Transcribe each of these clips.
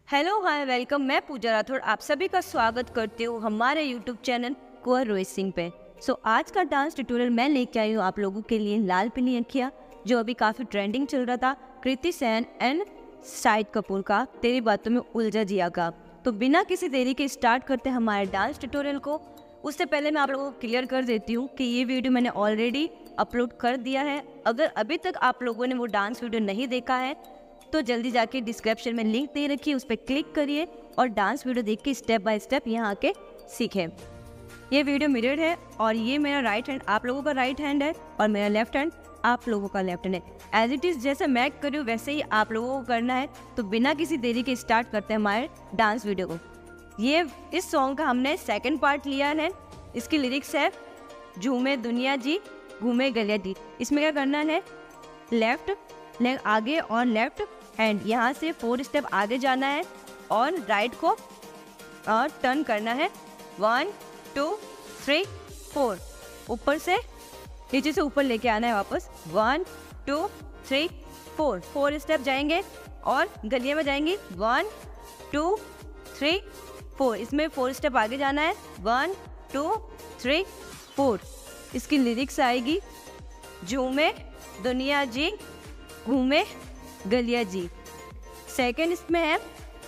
Hello hi welcome. मैं पूजा राठौड़ आप सभी का स्वागत करती हूँ हमारे यूट्यूब चैनल कुंवर रेसिंग पे। आज का डांस ट्यूटोरियल मैं लेके आई हूँ आप लोगों के लिए लाल पीली अखियाँ, जो अभी काफ़ी ट्रेंडिंग चल रहा था, कृति सेन एंड शाहिद कपूर का तेरी बातों में उलझा जिया का। तो बिना किसी देरी के स्टार्ट करते हैं हमारे डांस ट्यूटोरियल को। उससे पहले मैं आप लोगों को क्लियर कर देती हूँ कि ये वीडियो मैंने ऑलरेडी अपलोड कर दिया है। अगर अभी तक आप लोगों ने वो डांस वीडियो नहीं देखा है तो जल्दी जाके डिस्क्रिप्शन में लिंक दे रखी है, उस पर क्लिक करिए और डांस वीडियो देख के स्टेप बाय स्टेप यहाँ आके सीखें। ये वीडियो मिरर्ड है और ये मेरा राइट हैंड आप लोगों का राइट हैंड है और मेरा लेफ्ट हैंड आप लोगों का लेफ्ट हैंड है। एज इट इज़ जैसे मैं कर रही हूँ वैसे ही आप लोगों को करना है। तो बिना किसी देरी के स्टार्ट करते हैं हमारे डांस वीडियो को। ये इस सॉन्ग का हमने सेकेंड पार्ट लिया है। इसकी लिरिक्स है झूमे दुनिया जी घूमे गलिया जी। इसमें क्या करना है, लेफ्ट लेग आगे और लेफ्ट हैंड यहाँ से 4 स्टेप आगे जाना है और राइट को और टर्न करना है 1 2 3 4। ऊपर से नीचे से ऊपर लेके आना है वापस 1 2 3 4। 4 स्टेप जाएंगे और गलिया में जाएंगे 1 2 3 4। इसमें 4 स्टेप आगे जाना है 1 2 3 4। इसकी लिरिक्स आएगी झूमे दुनिया जी घूमे गलिया जी। सेकेंड इसमें है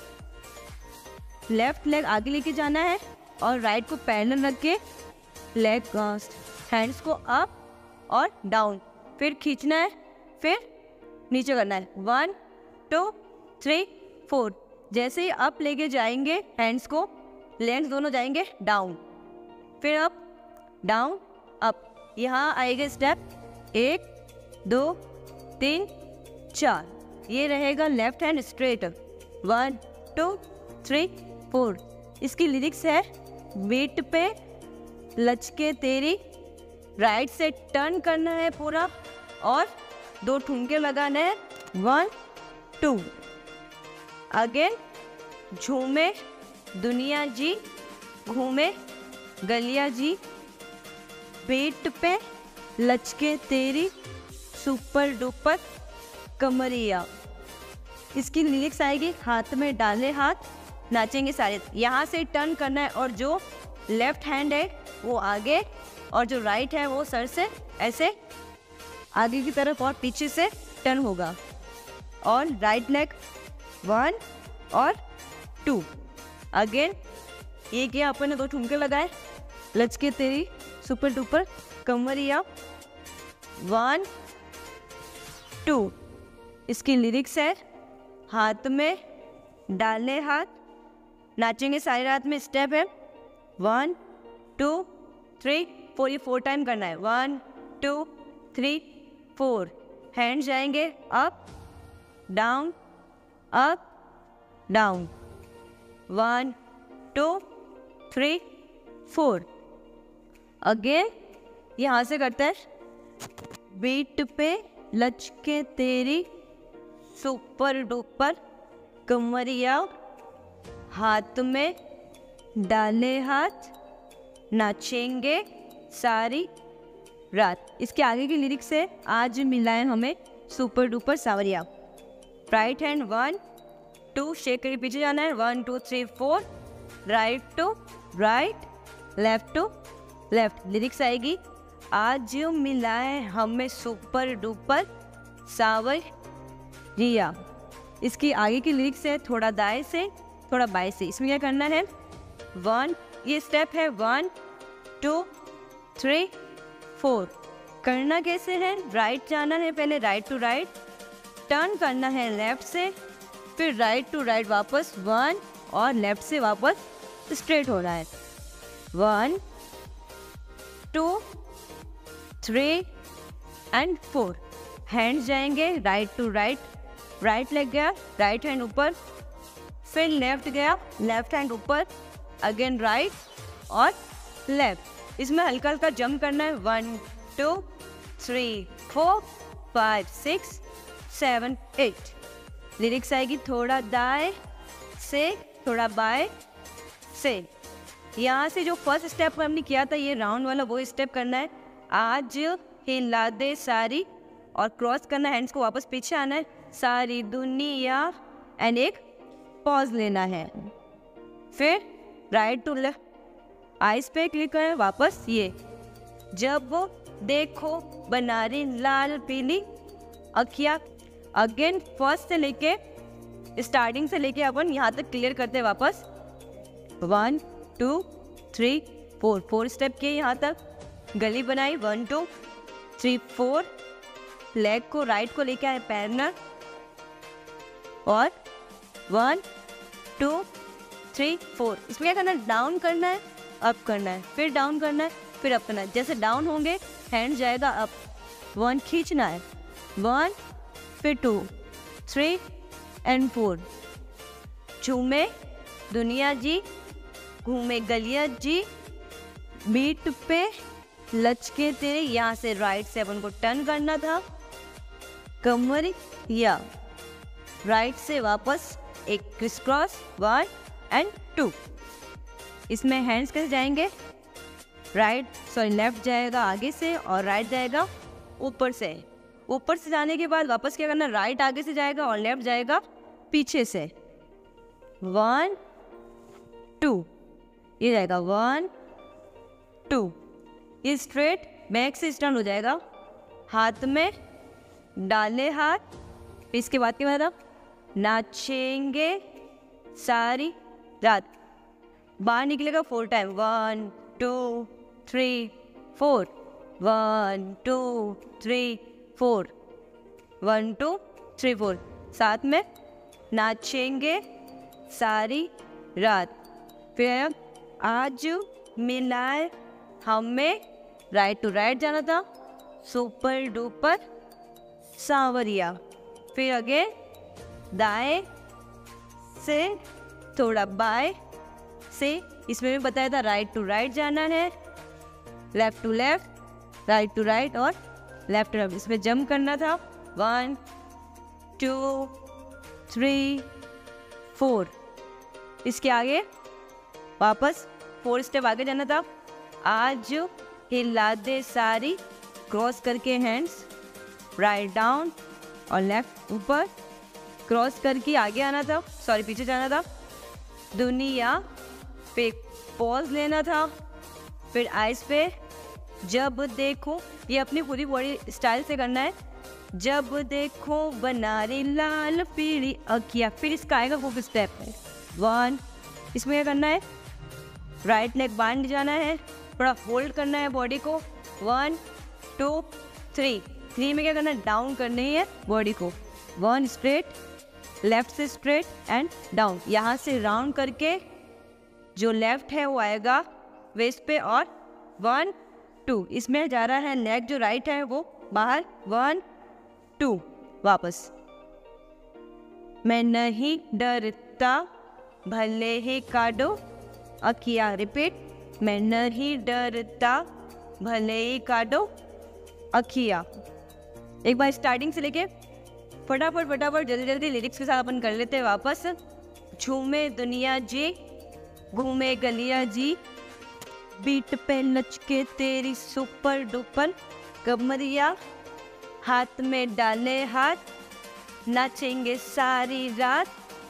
लेफ्ट लेग आगे लेके जाना है और राइट को पैरेलल रख के लेग हैंड्स को अप और डाउन, फिर खींचना है, फिर नीचे करना है 1 2 3 4। जैसे ही अप लेके जाएंगे हैंड्स को, लेग्स दोनों जाएंगे डाउन, फिर अप डाउन अप। यहाँ आएगा स्टेप 1 2 3 4। ये रहेगा लेफ्ट हैंड स्ट्रेट 1 2 3 4। इसकी लिरिक्स है बीट पे लचके तेरी, राइट से टर्न करना है पूरा और 2 ठुमके लगाना है 1 2। अगेन झूमे दुनिया जी घूमे गलिया जी, बीट पे लचके तेरी सुपर डुपर कमरिया। इसकी लिरिक्स आएगी हाथ में डाले हाथ नाचेंगे सारे। यहाँ से टर्न करना है और जो लेफ्ट हैंड है वो आगे और जो राइट है वो सर से ऐसे आगे की तरफ और पीछे से टर्न होगा और राइट लेग 1 और 2। अगेन ये किया अपन ने 2 ठुमके लगाए, लचके तेरी सुपर डुपर कमरिया 1 2। इसकी लिरिक्स है हाथ में डाले हाथ नाचेंगे सारी रात में। स्टेप है 1 2 3 4। ये 4 टाइम करना है 1 2 3 4। हैंड जाएंगे up down up down 1 2 3 4। Again यहाँ से करते हैं बीट पे लचके तेरी सुपर डुपर कमरिया, हाथ में डाले हाथ नाचेंगे सारी रात। इसके आगे की लिरिक्स है आज मिलाएं हमें super duper Sawariya. Right hand 1 2 shake करके पीछे जाना है 1 2 3 4। Right to right left to left. Lyrics आएगी आज मिलाएं हमें सुपर डुपर सावरिया। इसकी आगे की लिरिक्स है थोड़ा दाएं से थोड़ा बाएं से। इसमें क्या करना है 1, ये स्टेप है 1 2 3 4। करना कैसे है, राइट जाना है पहले राइट टू राइट, टर्न करना है लेफ्ट से, फिर राइट टू राइट वापस 1 और लेफ्ट से वापस स्ट्रेट हो रहा है 1 2 3 एंड 4। हैंड जाएंगे right to right, right leg गया राइट हैंड ऊपर, फिर लेफ्ट गया लेफ्ट हैंड ऊपर, अगेन राइट और लेफ्ट। इसमें हल्का हल्का जंप करना है 1 2 3 4 5 6 7 8। लिरिक्स आएगी थोड़ा दाएं से थोड़ा बाएं से। यहाँ से जो फर्स्ट स्टेप हमने किया था ये राउंड वाला, वो स्टेप करना है आज हिला दे सारी और क्रॉस करना, हैंड्स को वापस पीछे आना है सारी दुनिया एंड एक पॉज लेना है, फिर राइट टू लेफ्ट, आइज पे क्लिक करें, वापस ये जब देखो बनारी लाल पीली अखियाँ। अगेन फर्स्ट से लेके स्टार्टिंग से लेके अपन यहाँ तक क्लियर करते हैं वापस। 1 2 3 4 स्टेप किए यहाँ तक, गली बनाई 1 2 3 4, लेग को राइट को लेके आए पैरनर, और 1 2 3 4। इसमें क्या करना है, डाउन करना है, अप करना है, फिर डाउन करना है, फिर अप करना है। जैसे डाउन होंगे हैंड जाएगा अप, 1 खींचना है, 1 फिर 2 3 एंड 4। झूमे दुनिया जी, घूमे गलिया जी, बीट पे लचके तेरे, यहाँ से राइट से अपन को टर्न करना था, कमर या राइट से वापस एक क्रिस क्रॉस 1 एंड 2। इसमें हैंड्स कैसे जाएंगे, लेफ्ट जाएगा आगे से और राइट जाएगा ऊपर से। ऊपर से जाने के बाद वापस क्या करना, राइट आगे से जाएगा और लेफ्ट जाएगा पीछे से। 1 2, ये जाएगा 1 2, ये स्ट्रेट बैक से स्टर्न हो जाएगा, हाथ में डाले हाथ। इसके बाद क्या मतलब, नाचेंगे सारी रात, बाहर निकलेगा 4 टाइम, 1 2 3 4, 1 2 3 4, 1 2 3 4। साथ में नाचेंगे सारी रात। फिर आज मिलाए हमें, राइट टू राइट जाना था, सुपर डुपर सांवरिया। फिर आगे दाएं से थोड़ा बाएं से, इसमें भी बताया था राइट टू राइट जाना है, left to left, right to right और लेफ्ट टू लेफ्ट। इसमें जंप करना था 1 2 3 4। इसके आगे वापस 4 स्टेप आगे जाना था, आज हिला दे सारी, क्रॉस करके हैंड्स राइट डाउन और लेफ्ट ऊपर, क्रॉस करके आगे आना था, पीछे जाना था, दुनिया पे पॉज लेना था, फिर आइज पे जब देखो, ये अपनी पूरी बॉडी स्टाइल से करना है, जब देखो बनारी लाल पीली अखियाँ। फिर इसका आएगा हुक स्टेप है 1, इसमें क्या करना है, राइट नेक बांध जाना है, थोड़ा होल्ड करना है बॉडी को, 1 2 3 में क्या करना है, डाउन करनी है बॉडी को, 1 स्ट्रेट, लेफ्ट से स्ट्रेट एंड डाउन। यहाँ से राउंड करके जो लेफ्ट है वो आएगा वेस्ट पे, और 1 2, इसमें जा रहा है लेग जो राइट है वो बाहर, 1 2 वापस। मैं नहीं डरता भले ही काटो अखियाँ, रिपीट, मैं नहीं डरता भले ही काटो अखियाँ। एक बार स्टार्टिंग से लेके फटाफट जल्दी जल्दी लिरिक्स के साथ अपन कर लेते हैं वापस। झूमे दुनिया जी, घूमे गलिया जी, बीट पे लचके तेरी सुपर डुपर कमरिया, हाथ में डाले हाथ, नाचेंगे सारी रात,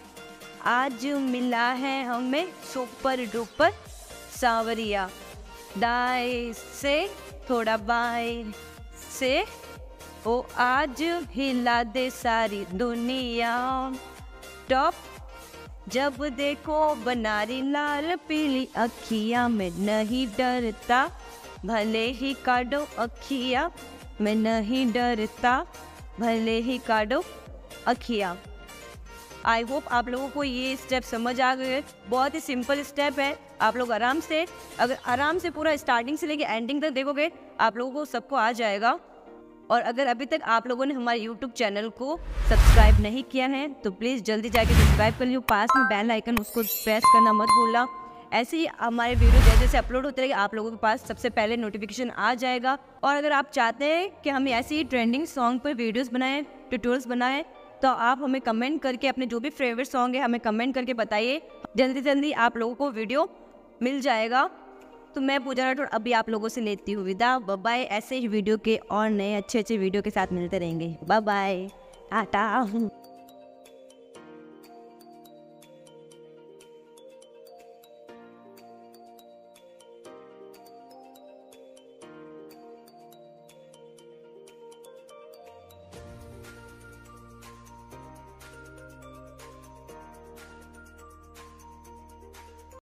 आज मिला है हमें सुपर डुपर सांवरिया। दाएं से थोड़ा बाएं से, ओ आज हिला दे सारी दुनिया, टॉप जब देखो बनारी लाल पीली अखियाँ, मैं नहीं डरता भले ही काटो अखियाँ, मैं नहीं डरता भले ही काटो अखियाँ। आई होप आप लोगों को ये स्टेप समझ आ गए। बहुत ही सिंपल स्टेप है, आप लोग आराम से, अगर आराम से पूरा स्टार्टिंग से लेके एंडिंग तक देखोगे आप लोगों को सबको आ जाएगा। और अगर अभी तक आप लोगों ने हमारे YouTube चैनल को सब्सक्राइब नहीं किया है तो प्लीज़ जल्दी जाके सब्सक्राइब कर लियो, पास में बेल आइकन उसको प्रेस करना मत भूलना। ऐसे ही हमारे वीडियो जैसे जैसे अपलोड होते रहेंगे आप लोगों के पास सबसे पहले नोटिफिकेशन आ जाएगा। और अगर आप चाहते हैं कि हम ऐसे ही ट्रेंडिंग सॉन्ग पर वीडियोज़ बनाएँ, ट्यूटोरियल्स बनाएँ, तो आप हमें कमेंट करके अपने जो भी फेवरेट सॉन्ग है हमें कमेंट करके बताइए, जल्दी जल्दी आप लोगों को वीडियो मिल जाएगा। तो मैं पूजा राठौड़ अभी आप लोगों से लेती हूँ विदा, बाय बाय। ऐसे ही वीडियो के और नए अच्छे वीडियो के साथ मिलते रहेंगे, बाय बाय, टाटा।